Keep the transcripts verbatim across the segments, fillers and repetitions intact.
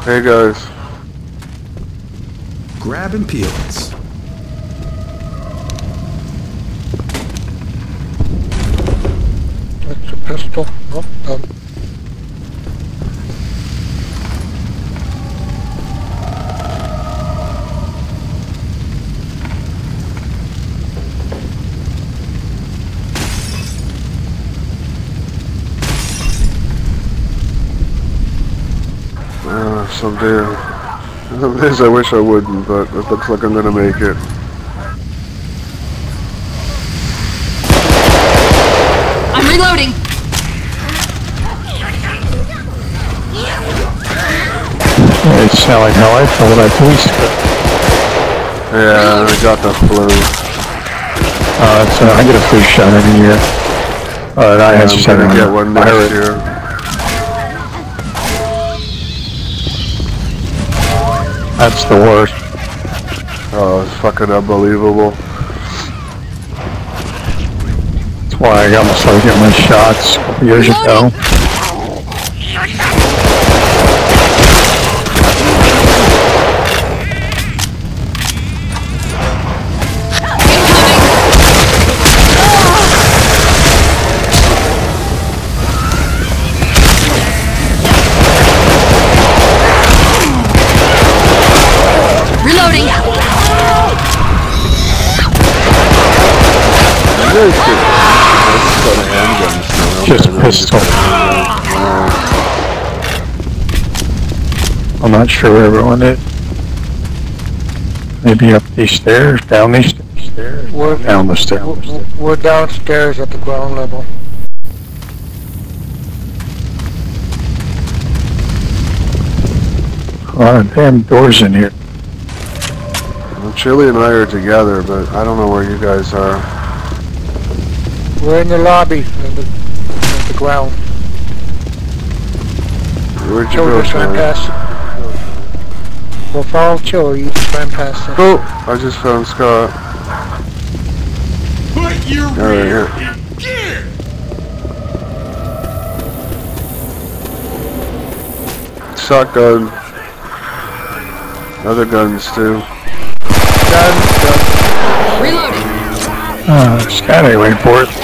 Hey guys. Grabbing peels. That's a pistol. Oh, um. Uh, someday, some days I wish I wouldn't, but it looks like I'm gonna make it. I'm reloading. Yeah, it sounded like how I felt when I policed it. Yeah, I got the flu. Uh, so I get a flu shot every year. Uh, and I Yeah, had I'm seven. gonna get one next pirate. year. That's the worst. Oh, it's fucking unbelievable. That's why I got myself getting my shots a couple years ago. Just pistol. I'm not sure where everyone is. Maybe up these stairs, down these stairs, We're, down the stairs. we're downstairs at the ground level. A lot of damn doors in here. Well, Chili and I are together, but I don't know where you guys are. We're in the lobby, in the, in the ground. Where'd you Chill go, just ran Chili? past. We'll follow Chill, you just ran past him. Oh, I just found Scott. Put your All right, rear here. in gear. Shotgun. Other guns too. Guns, guns. Reloading. Uh, Scott ain't waiting for it.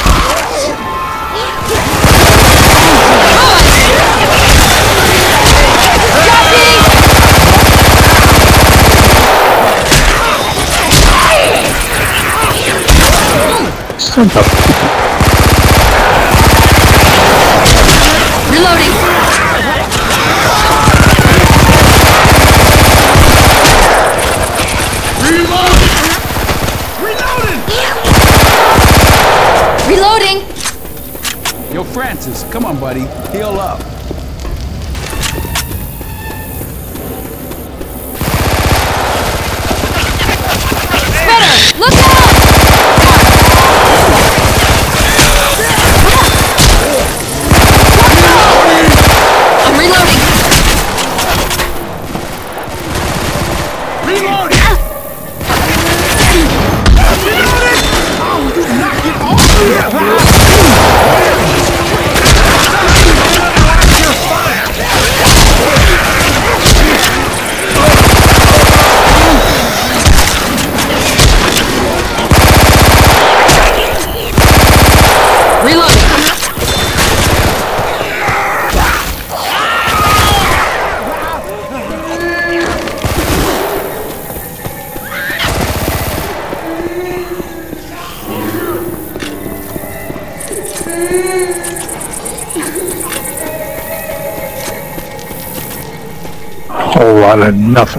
Stand up. Reloading. Reloading. Yo, Francis, come on, buddy. Heal up. Spreader, look out! I'm reloading. Reloading. Reloading. Oh, you knocked it off. Whole lot of nothing.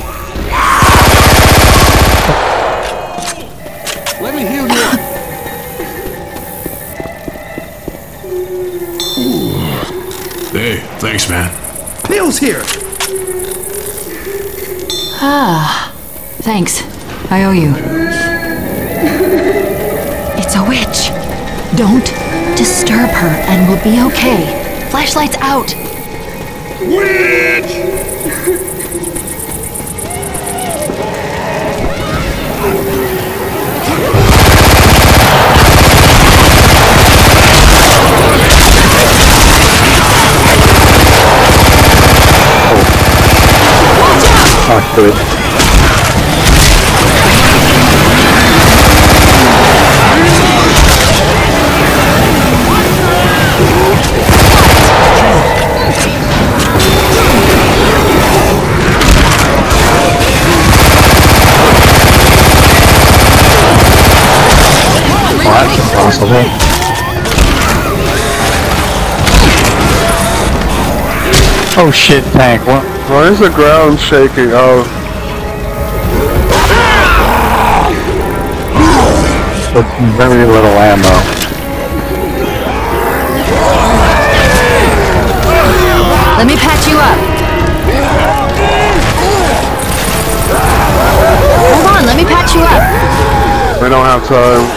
Let me heal you. Hey, thanks, man. Peel's here. Ah, thanks. I owe you. It's a witch. Don't disturb her and we'll be okay. Flashlight's out. Witch! to it. Oh, that's impossible. Oh shit, tank. What? Why is the ground shaking? Oh. With very little ammo. Let me patch you up. Hold on, let me patch you up. We don't have time.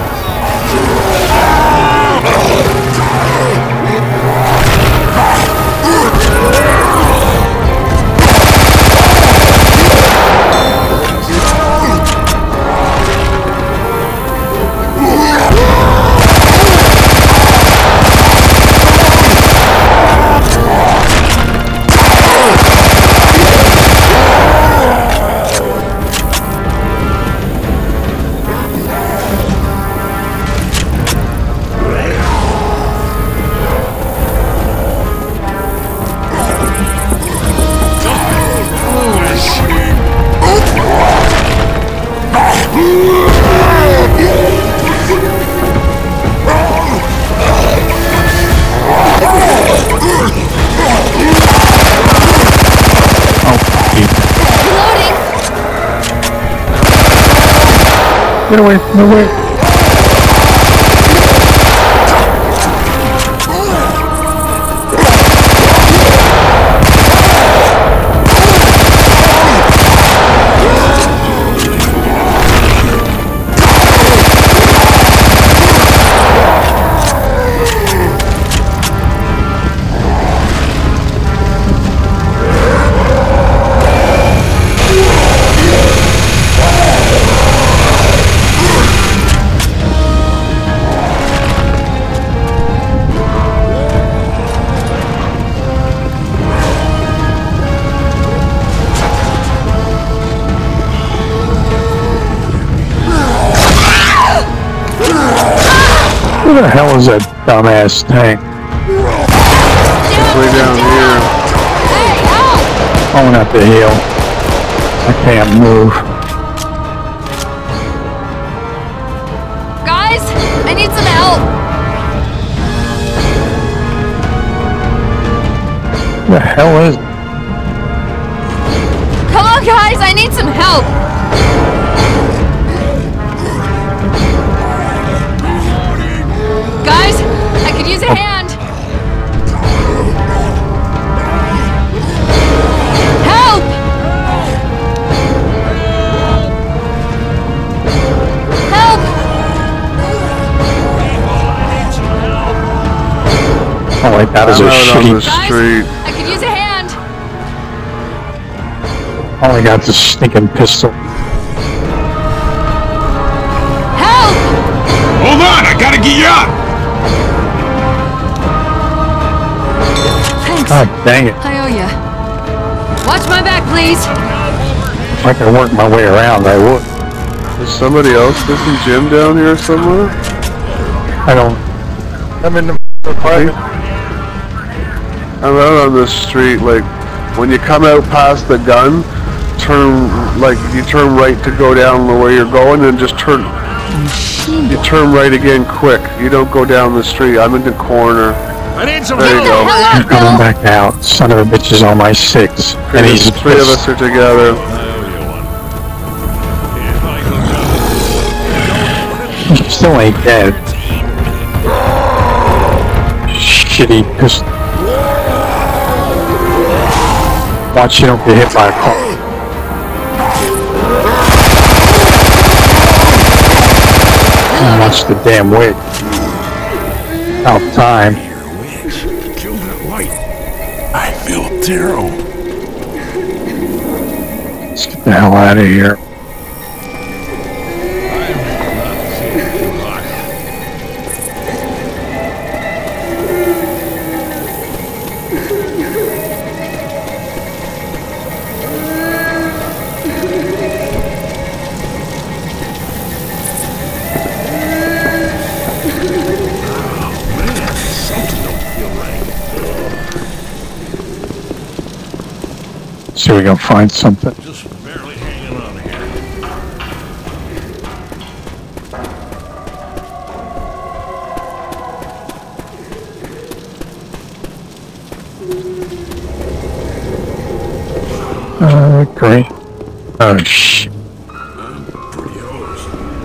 Get away, no way. Who the hell is that dumbass tank? Way down here. Going up the hill. I can't move. Guys, I need some help. Who the hell is it? Come on, guys, I need some help. Guys, I could use a hand. Help! Help! Oh wait, that is I'm a out on the shitty... Guys, street. I could use a hand. All I got is a stinking pistol. Help! Hold on, I gotta get you up! Thanks. God dang it. I owe ya. Watch my back, please. If I could work my way around, I would. Is somebody else missing Jim down here somewhere? I don't... I'm in the apartment. I'm out on this street, like, when you come out past the gun, turn, like, you turn right to go down the way you're going, and just turn, you turn right again quick. You don't go down the street. I'm in the corner. I need some There you help! go. He's coming back out. Son of a bitch is on my six. Three, And he's three of us are together. He still ain't dead. Shitty pistol. Watch you don't get hit by a car. And watch the damn wig. About time. Kill that light. I feel terrible. Let's get the hell out of here. See if we can find something. Just barely hanging on here. Uh, great. Oh, shit. Pretty hose.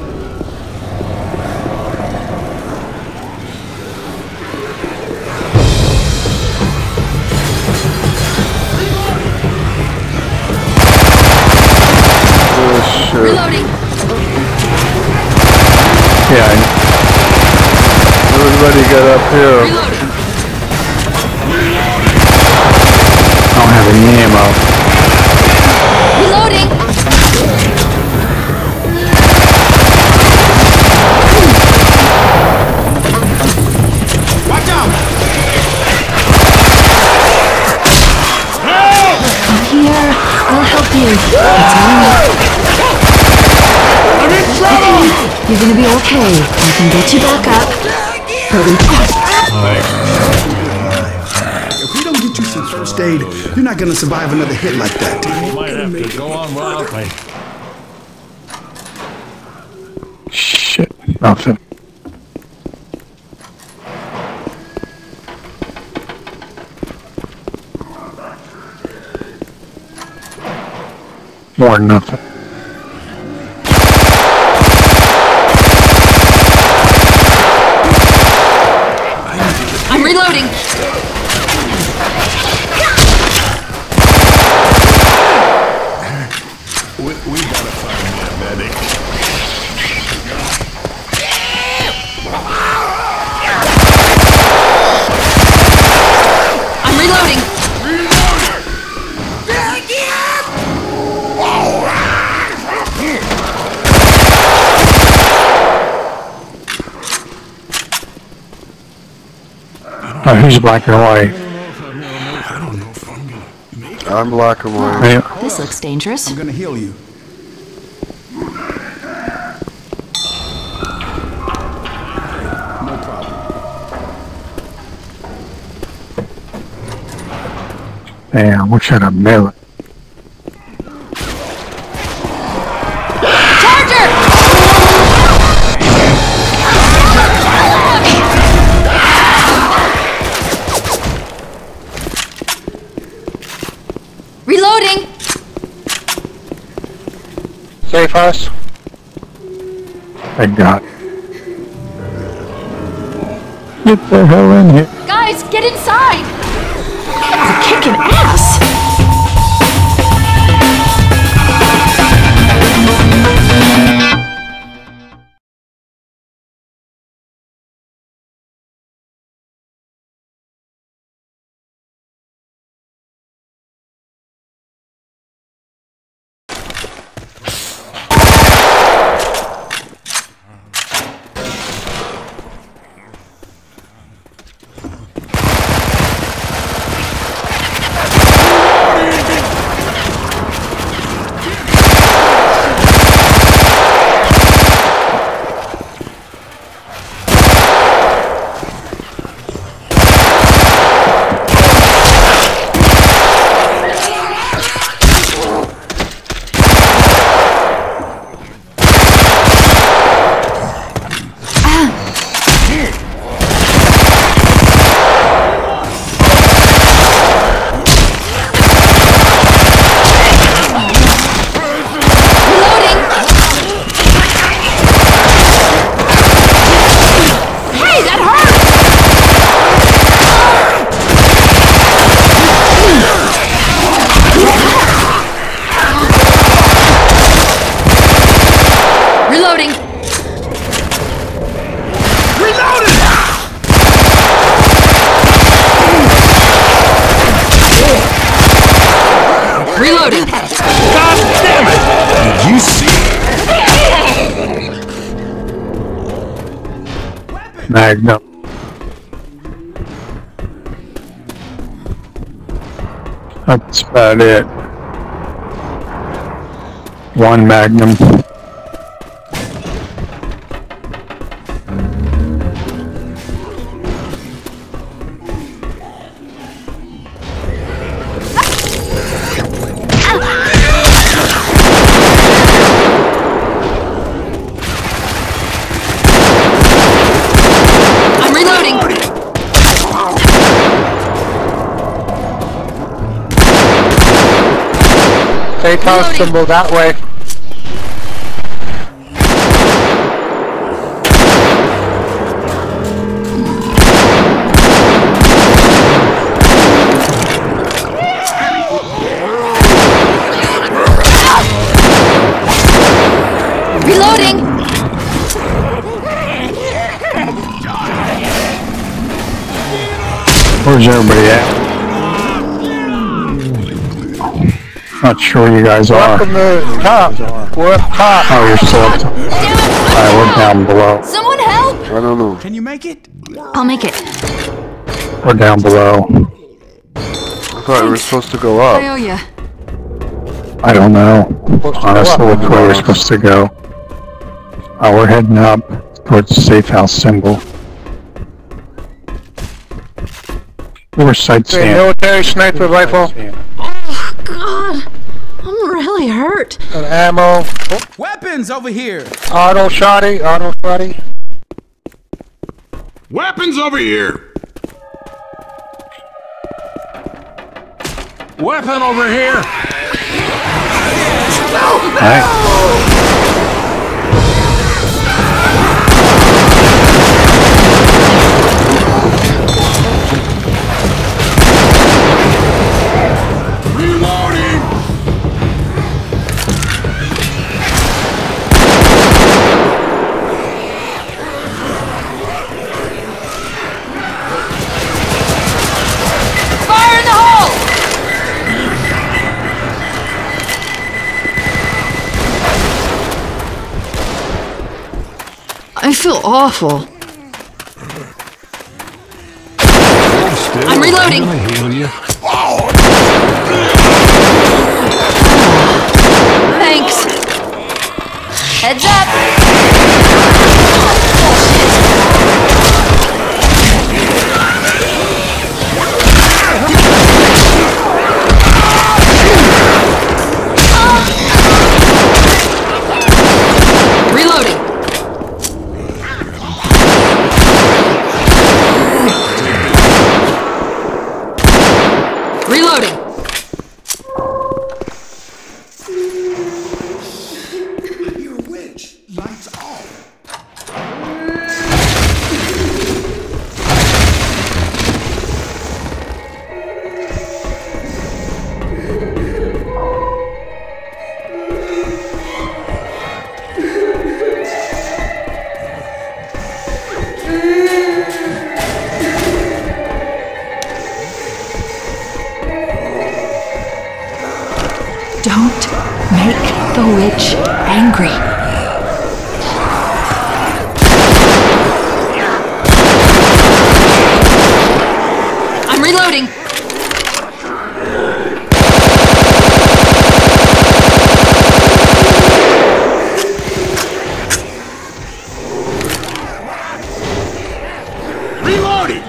Oh shit. Reloading. Yeah, Everybody get up here. Reloading. I don't have any ammo. Reloading. Watch out! I'm here. I'll help you. It's all right. I'm in trouble! You're gonna be okay. I can get you back up. But we... If we don't get you some first aid, you're not gonna survive another hit like that. You might have to go on without me. Shit, nothing. More than nothing. I'm reloading. We, we gotta find me a medic. I'm reloading. Oh, who's black and white? I don't know if I'm gonna make it. I'm black and white. Yeah. This looks dangerous. I'm gonna heal you. No problem. Damn, we should have mailed it. Reloading. Safe house. Thank God. Get the hell in here. Guys, get inside. You're kicking ass. Reloading. God damn it! Did you see? Magnum. That's about it. One Magnum. safe house symbol that way. Reloading! Where's everybody at? Not sure where you guys We're are. up in the top. We're up top. Oh, you're still up top. Alright, we're down below. Someone help! I don't know. Can you make it? I'll make it. We're down below. I thought we were supposed to go I up. owe ya. I don't know. Supposed to go Honestly, up. which way we're supposed to go. Oh, we're heading up towards the safe house symbol. We're Okay, sightseeing. military sniper rifle. Oh, God. I'm really hurt. And ammo. Oh, Weapons over here. auto shotty. Auto shotty. Weapons over here! Weapon over here! Alright. Reloading! Fire in the hole! I feel awful. I'm reloading. Heal you. Thanks. Heads up. Reloading. Reloading. You're a witch. Lights off. Don't make the witch angry. I'm reloading. Reloading!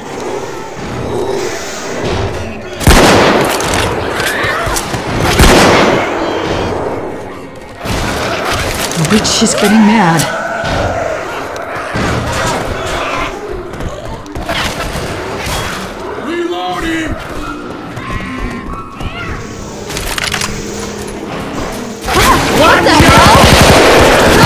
The witch is getting mad. Reloading! What the hell?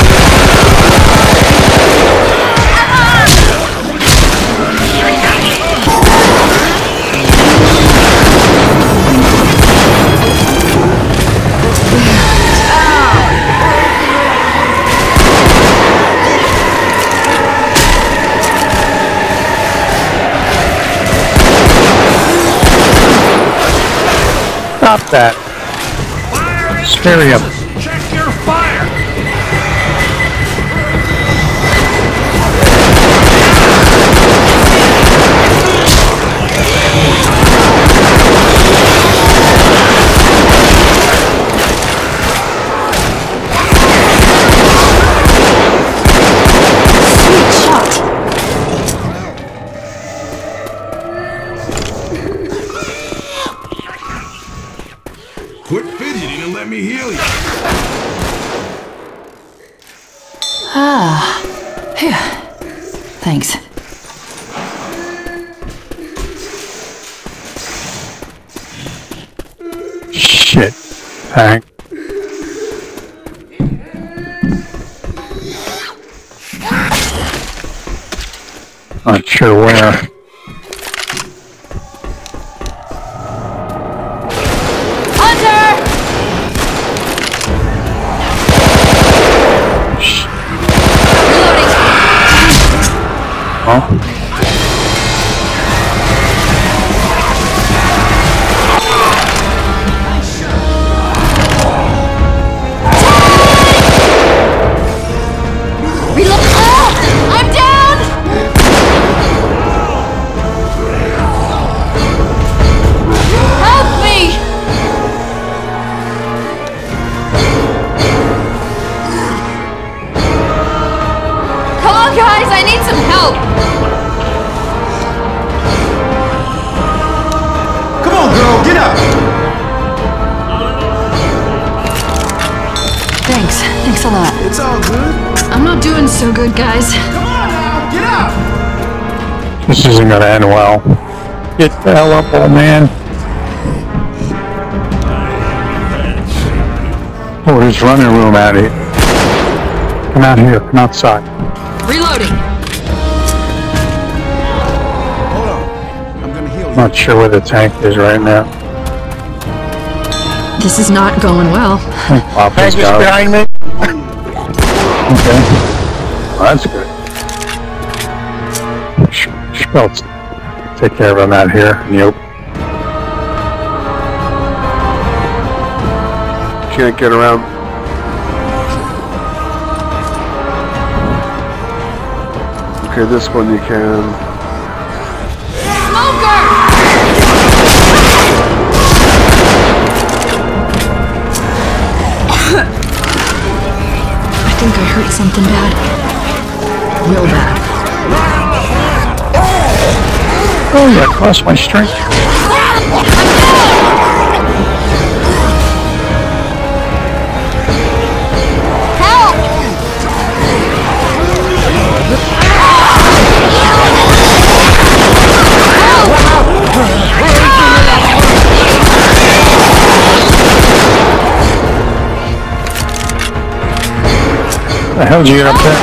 Stop that. Stereo. Check your fire! Sweet shot. Quit fidgeting and let me heal you. Ah. Phew. Thanks. Shit. tank. Not sure where. Huh? Reload! Oh! I'm down! Help me! Come on, guys! I need some help! Come on, girl, get up! Thanks. Thanks a lot. It's all good. I'm not doing so good, guys. Come on now, get up! This isn't gonna end well. Get the hell up, old man. Oh, there's running room out here. Come out here, come outside. Reloading. Hold on. I'm gonna heal you. Not sure where the tank is right now. This is not going well. I think Papa's got it. Behind me. Okay. Well, that's good. Schmeltz, take care of him out here. Yep. Can't get around. Okay, this one you can. Smoker! I think I hurt something bad. Real bad. Oh, yeah, cross my strength. The hell did you get up there?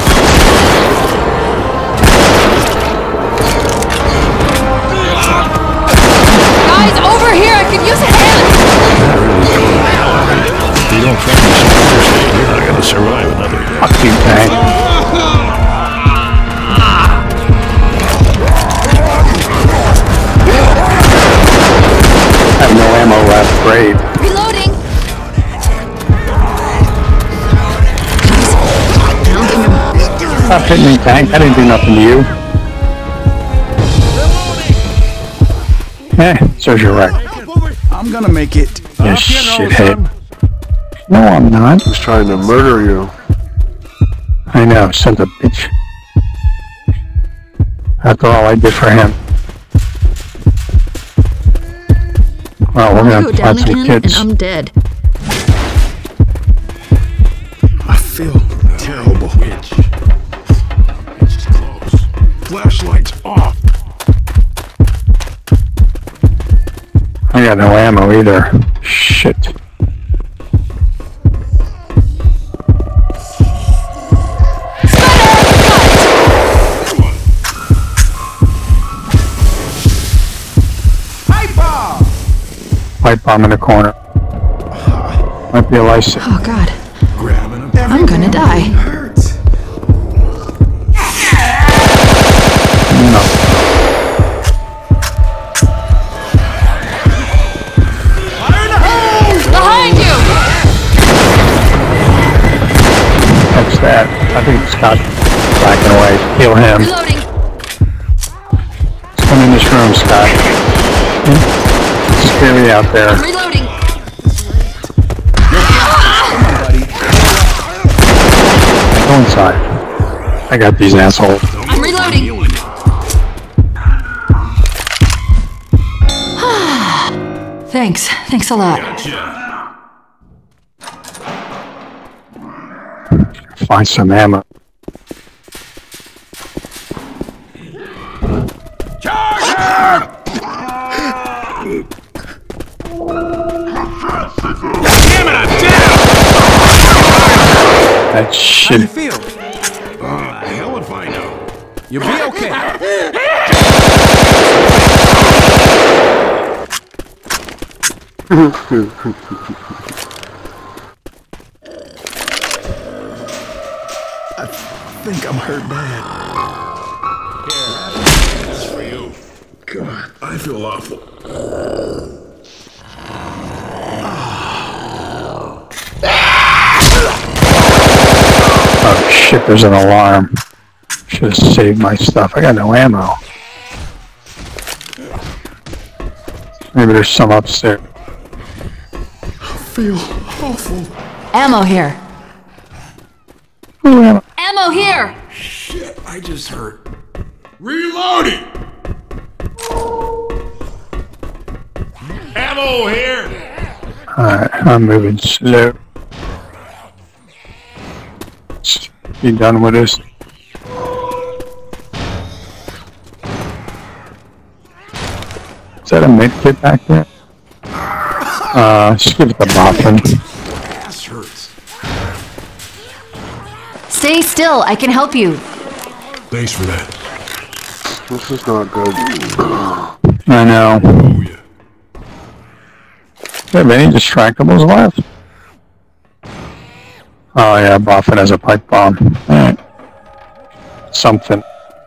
Guys, over here! I could use a hand! If you don't find me some first aid, you're not gonna survive another day. Fuck you, tank. I have no ammo left. Great. Reloading! Stop hitting me, tank. I didn't do nothing to you. Eh, serves you right. I'm gonna make it. You shithead. No, I'm not. He's trying to murder you. I know, son of a bitch. After all I did for him. Well, we're I'll gonna go down find some again and kids. I'm dead. I feel terrible. Witch. It's close. Flashlights off. I got no ammo either. Shit. Pipe bomb in the corner. Might be a license. Oh god. Grabbing him. I'm gonna die. Hurts. No. Behind you! That's that. I think Scott's backing away. Heal him. Reloading! Let's come in this room, Scott. Scare me out there. Reloading! Go inside. I got these assholes. I'm reloading! Thanks. Thanks a lot. Find some ammo. Charger! That How shit. you feel? Uh, hell if I know. You'll be okay. I think I'm hurt bad. That's for you. God, I feel awful. Oh shit, there's an alarm. Should have saved my stuff. I got no ammo. Maybe there's some upstairs. I feel awful. Ammo here. Ooh, ammo. Ammo here! Shit, I just hurt. Reloading! Ammo here! Alright, I'm moving slow. You done with this? Is that a med kit back there? Uh, just give it the boffin. Ass hurts. Stay still, I can help you. Thanks for that. This is not good. I know. Oh yeah. Do you have any distractables left? Oh yeah, Boffin has a pipe bomb. Alright. Something.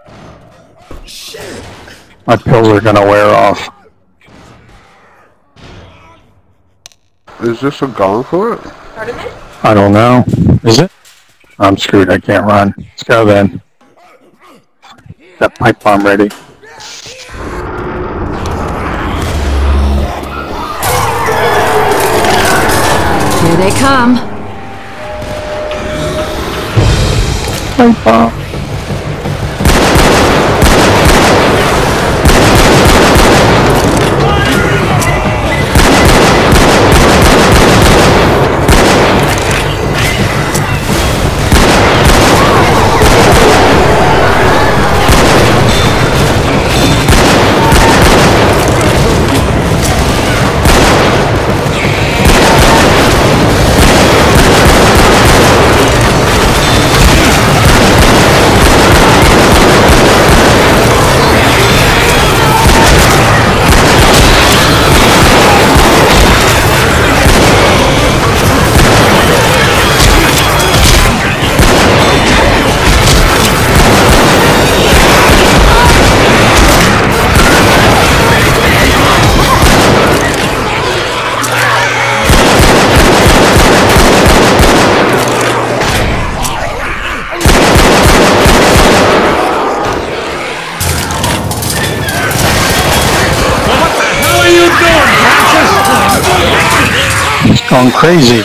My pills are gonna wear off. Is this a gauntlet? I don't know. Is it? I'm screwed, I can't run. Let's go then. That pipe bomb ready. Here they come. Pipe bomb. He's going crazy.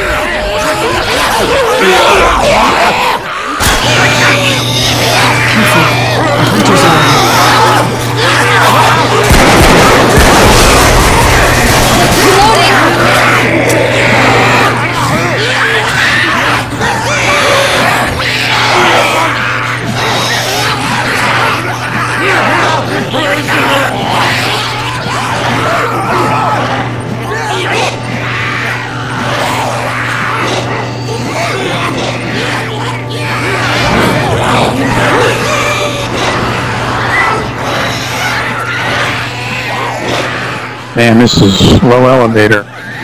Man, this is low elevator.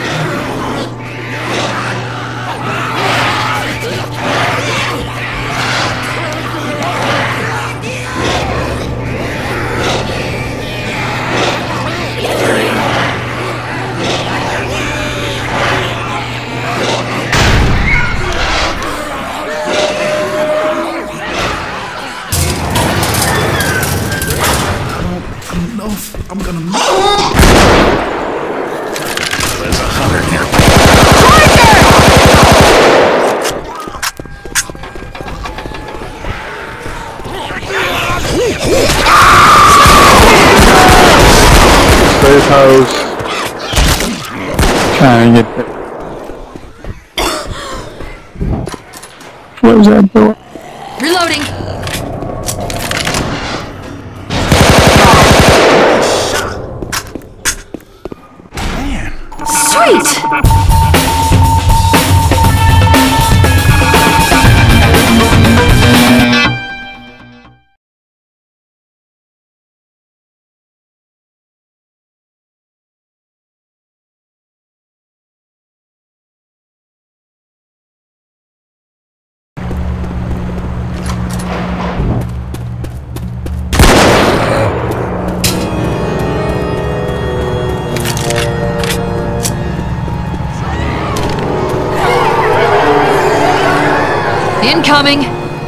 I don't know if I'm gonna make Safe house. Trying to get the... Close that door. Reloading. Sweet. Incoming!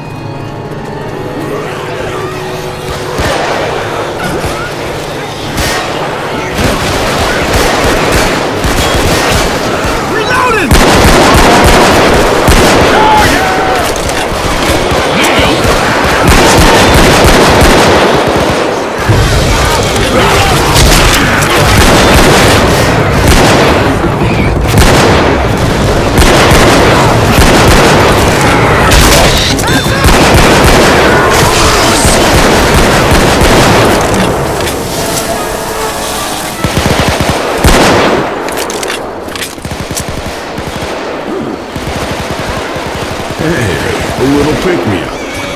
Hey, a little pick-me-up.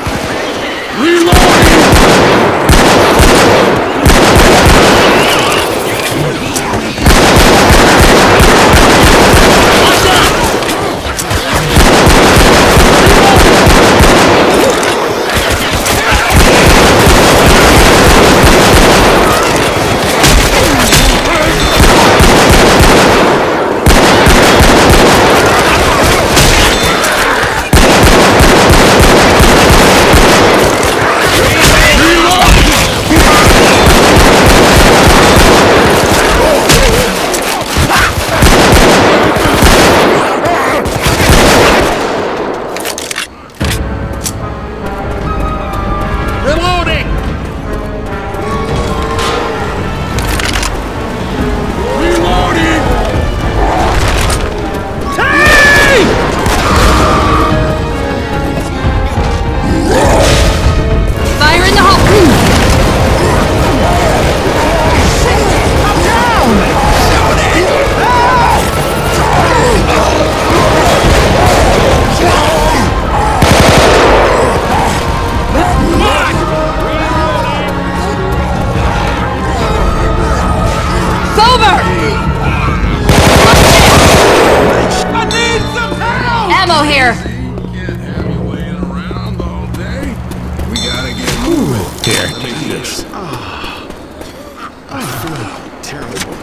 Here. Can't have you laying around all day. We gotta get moving. Here, take this. Ah, I feel terrible.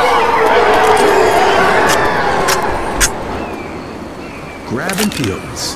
Grab and peel this.